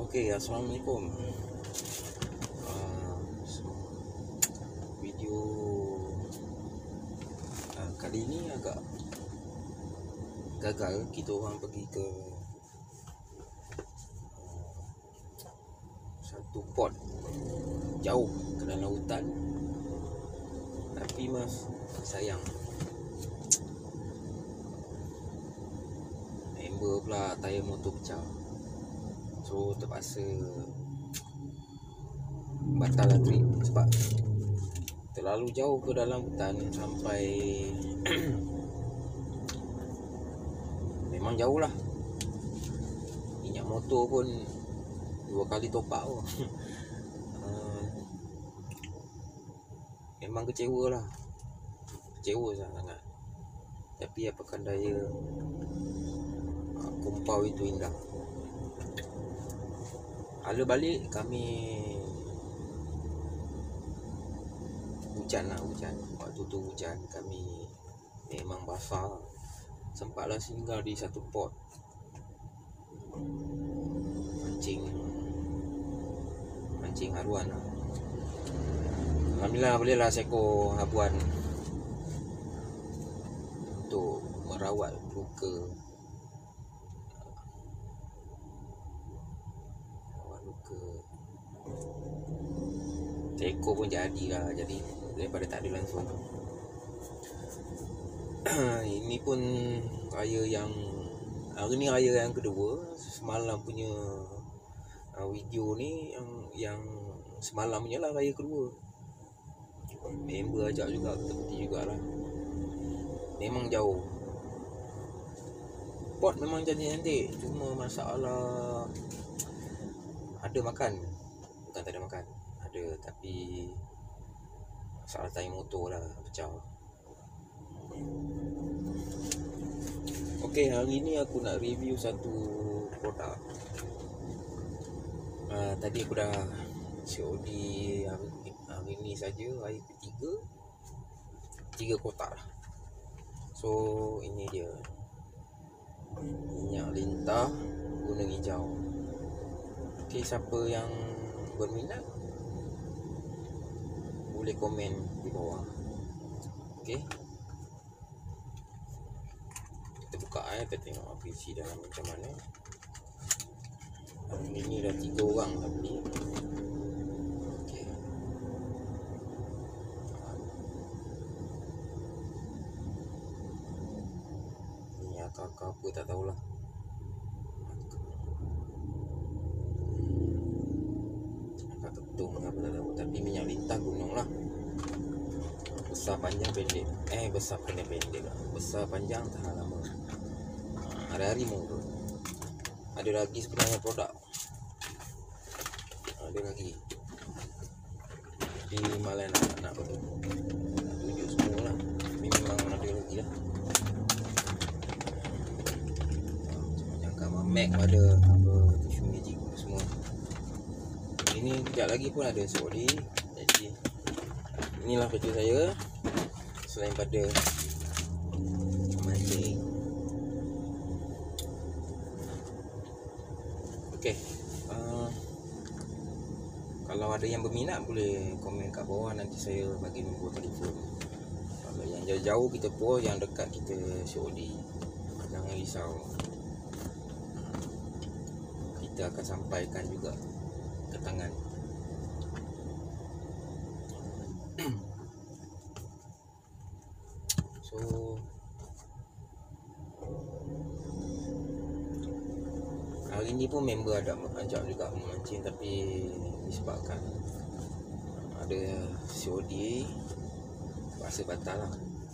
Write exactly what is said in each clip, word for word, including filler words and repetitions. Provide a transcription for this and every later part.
Okey, Assalamualaikum. uh, Video uh, kali ini agak gagal. Kita orang pergi ke uh, satu port jauh ke dalam hutan, tapi mas sayang member pula tayar motor pecah. So terpaksa batal lah trip sebab terlalu jauh ke dalam hutan. Sampai memang jauh lah. Minyak motor pun dua kali top up uh, Memang kecewa lah. Kecewa sangat. Tapi apakah daya, uh, kumpau itu indah. Ala balik kami hujan lah hujan. Waktu tu hujan, kami memang basah. Sempatlah singgah di satu port mancing mancing haruan lah. Alhamdulillah bolehlah seekor habuan untuk merawat luka seekor pun jadilah. Jadi daripada tak ada langsung. Ini pun raya yang hari ni raya yang kedua. Semalam punya uh, video ni yang yang semalam punya lah raya kedua. Member ajak juga, kita pergi jugalah. Memang jauh. Port memang cantik-cantik, cuma masalah ada makan. Bukan tak ada makan, ada, tapi masalah tayar motor lah pecah. Okey, hari ni aku nak review satu produk. uh, Tadi aku dah C O D hari, hari ni saja, hari ketiga, tiga kotak lah. So ini dia, minyak lintah gunung hijau. Okey, siapa yang berminat boleh komen di bawah. Okey, kita buka eh, kita tengok apa isi dalam macam mana. Hari ni dah tiga orang dah beli. Okey, ni akak-akak apa tak tahulah. Akak ketung apa tak tahu, tapi minyak lintah gunung lah. Besar panjang pendek. Eh besar pendek pendek lah. Besar panjang tahan lama. Hari-hari mau tu. Ada lagi sebenarnya produk. Ada lagi. Tapi malah nak nak apa tu. Nak tunjuk semua lah. Memang ada lagi lah. Macam jangka Mac ada apa tisu magic semua. Ini kejap lagi pun ada S O D. Jadi inilah kerja saya selain pada mancing. Okey, uh, kalau ada yang berminat boleh komen kat bawah, nanti saya bagi nombor telefon. Kalau yang jauh-jauh kita post, yang dekat kita C O D. Jangan risau, kita akan sampaikan juga ke tangan. So hari ni pun member ada ajak juga memancing, tapi disebabkan ada C O D terpaksa batal lah.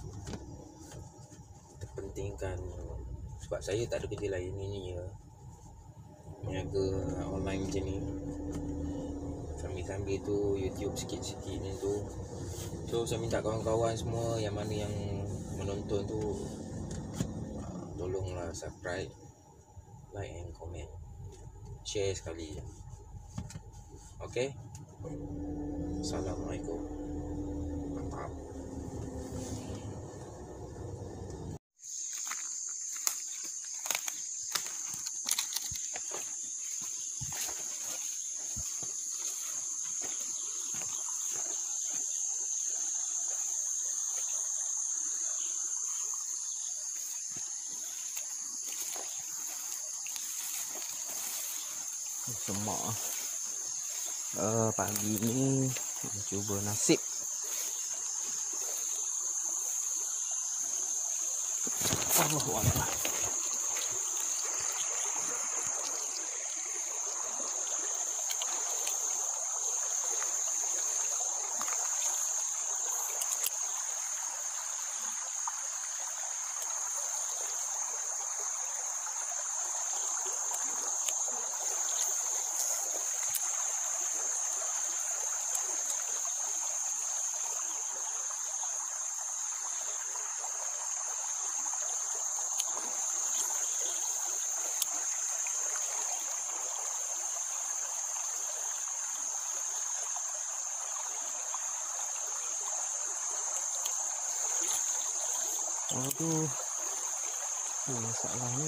Terpentingkan sebab saya tak ada kerja lain ni ya, niaga online macam ni, sambil-sambil tu YouTube sikit-sikit ni tu. So saya minta kawan-kawan semua yang mana yang menonton tu, uh, tolonglah subscribe, like and comment, share sekali. Okey, Assalamualaikum. Mantap. Semak uh, pagi ini cuba nasib. Allahuakbar. Waduh, oh, masalah ni.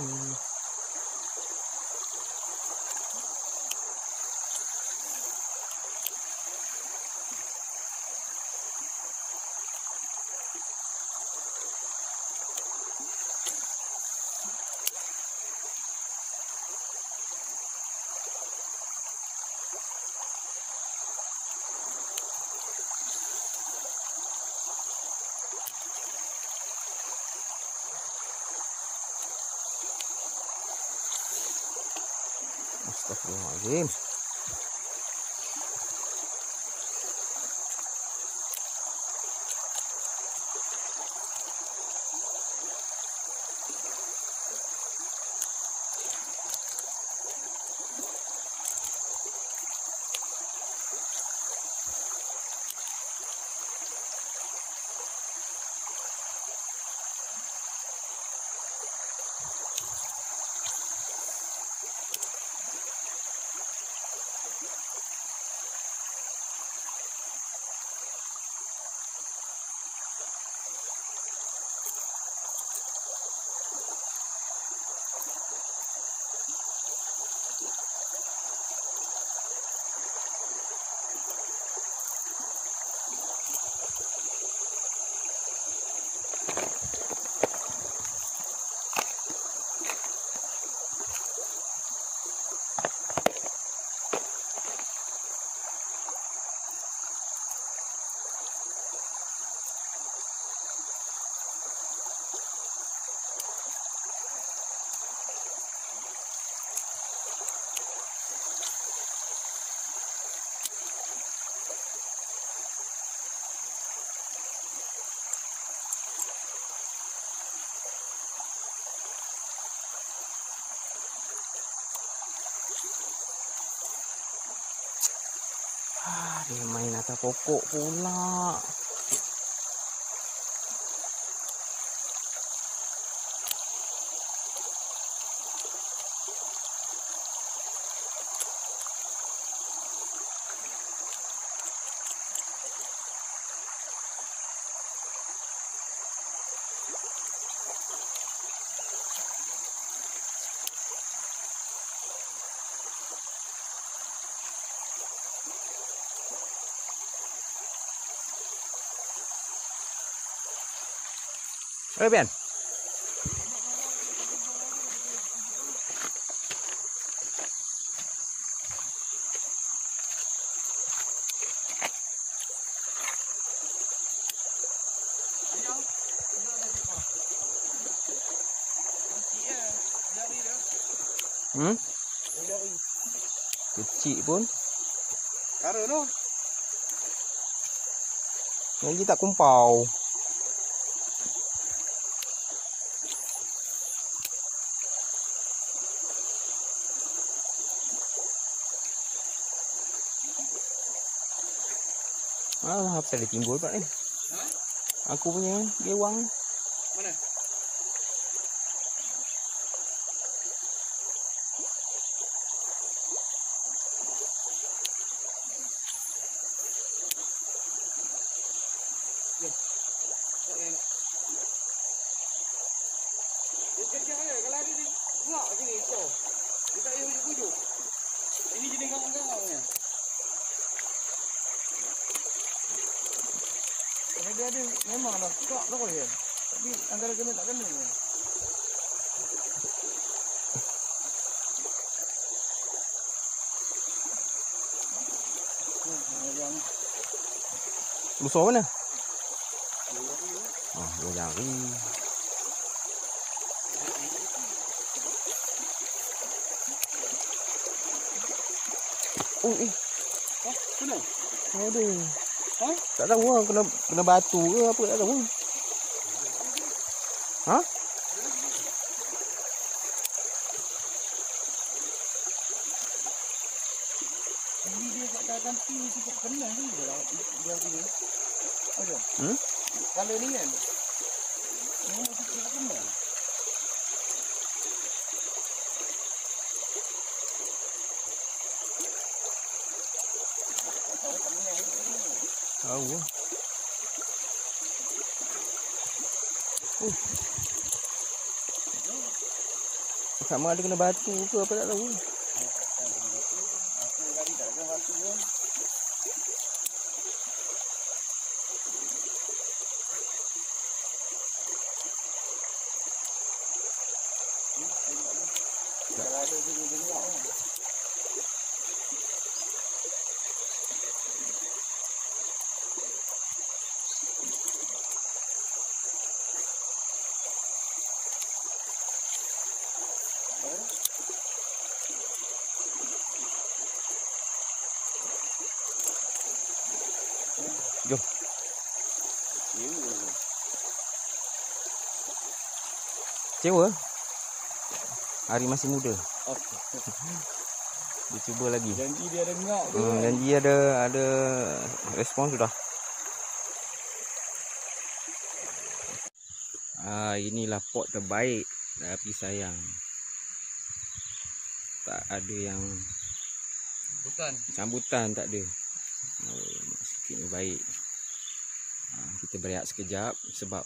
Astagfirullahaladzim. Ah, dia main atas pokok pula. Eh, Ben. Hmm? Kecil pun. Kara tu. Lagi tak kumpau. Ah, apa dia timbul pula ni? Ha? Aku punya gewang. Mana? Yo. Eh. Dia kerja dia kalau ada di gelak sini so. Dia tak payah bujuk. Ini jenis kawan-kawannya. Kalau dia ada memang dah gelak dah kau dia. Tapi antara kena tak kena ni. yang Besar mana? Oh, dua jari. Oh, eh. ha, mana? Aduh. Ha? Tak tahu lah kena kena batu ke apa tak tahu. Ha? Ini dia kat dalam pi cukup kena ni dia lah. Dia sini. Ada. Hmm? Kalau ni kan. Ini masih cukup kena. Tahu tak ni ni. Tahu lah. Uh. Sama ada kena batu ke apa tak tahu. Aku tadi tak ada waktu pun. Kalau ada jenis-jenis ni. Jom. Cewa. Hari masih muda. Dia cuba lagi. Janji dia ada ngak tu. Hmm, janji ada ada respon sudah. Ah, inilah pot terbaik tapi sayang tak ada yang Bukan. sambutan, tak ada. Oh, sikitnya baik. Ah, kita berehat sekejap sebab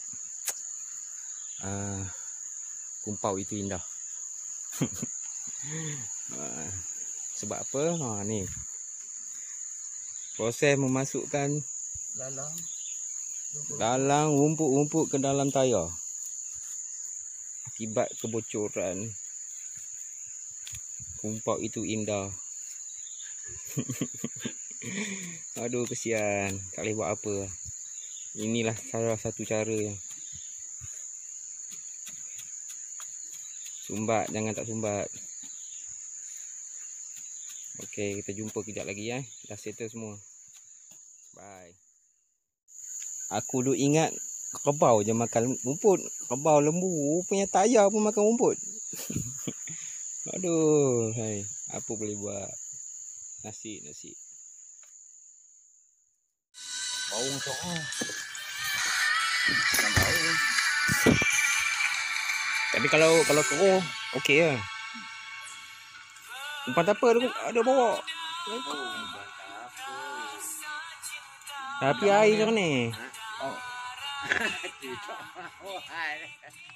ah, kumpau itu indah. ah, sebab apa? Ha, ni proses memasukkan Lalang. dalang rumput-rumput ke dalam tayar akibat kebocoran. Kumpau itu indah. Aduh, kesian. Tak boleh buat apa. Inilah salah satu cara yang sumbat, jangan tak sumbat. Okey, kita jumpa kejap lagi eh. Dah settle semua. Bye. Aku duk ingat kerbau je makan rumput. Kerbau, lembu, punya tayar pun makan rumput. Aduh, hai, apa boleh buat? Nasib, nasib. Bau macam ah. Nampak bau. Tapi kalau kalau keruh, okey lah. Umpan apa ada, ada bawa. Tapi air macam ni. Oh.